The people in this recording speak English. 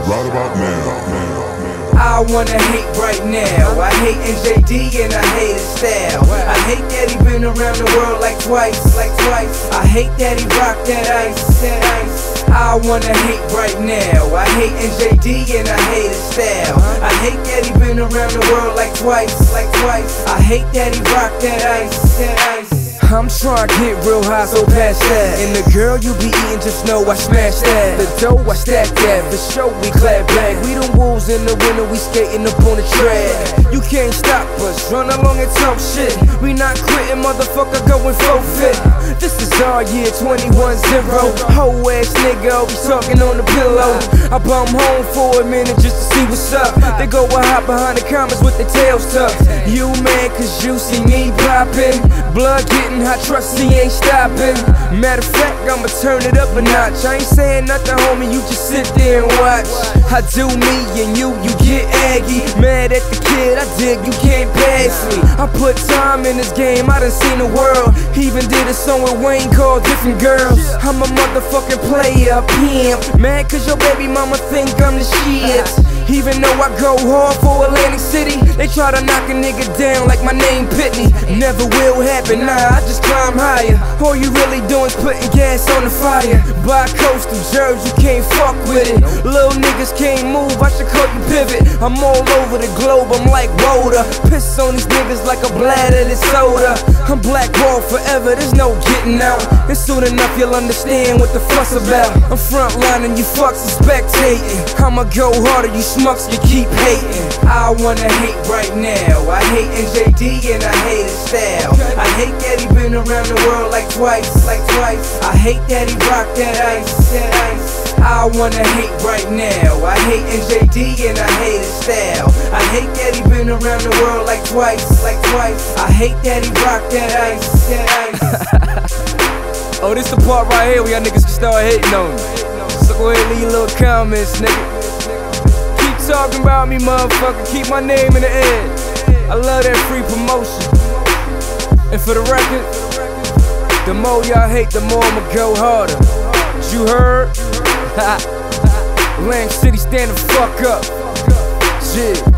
right about now. I wanna hate right now. I hate NJD and I hate his style. I hate that he been around the world like twice. I hate that he rocked that ice. I wanna hate right now. I hate NJD and I hate his style. I hate that he been around the world like twice. I hate that he rocked that ice. I'm trying to get real high, so past that. And the girl you be eating, just know I smashed that. The dough, I stack that. For sure, we clap back. We them wolves in the winter, we skating up on the track. You can't stop us, run along and talk shit. We not quitting, motherfucker, going forfeit. This is our year 21-0. Whole ass nigga, always talking on the pillow. I bum home for a minute just to see what's up. They go a hop behind the comments with their tails tucked. You mad cause you see me poppin'. Blood getting hot, trust he ain't stopping. Matter of fact, I'ma turn it up a notch. I ain't saying nothing, homie, you just sit there and watch. I do me and you get aggy. Mad at the kid, I dig, you can't pass me. I put time in this game, I done seen the world. He even did a song with Wayne called Different Girls. I'm a motherfucking player, pimp. Mad cause your baby mama think I'm the shit. Even though I go hard for Atlantic City, they try to knock a nigga down like my name Pitney. Never will happen, nah, I just climb higher. All you really doing is putting gas on the fire. Bi-coastal Jersey, you can't fuck with it. Little niggas can't move, I should call you pivot. I'm all over the globe, I'm like Rhoda. Piss on these niggas like a bladder that's soda. I'm blackballed forever, there's no getting out. And soon enough you'll understand what the fuss about. I'm frontlining, you fucks are spectating. I'ma go harder, you smucks, you keep hating. I wanna hate right now. I hate NJD and I hate his style. I hate that he been around the world like twice. I hate that he rocked that ice. I wanna hate right now. I hate NJD and I hate his style. I hate that he been around the world like twice. I hate that he rocked that ice. Oh, this the part right here where y'all niggas can start hating on me. So go ahead and leave your little comments, nigga. Keep talking about me, motherfucker. Keep my name in the air. I love that free promotion. And for the record, the more y'all hate, the more I'ma go harder. You heard? Lang City, stand the fuck up. Shit.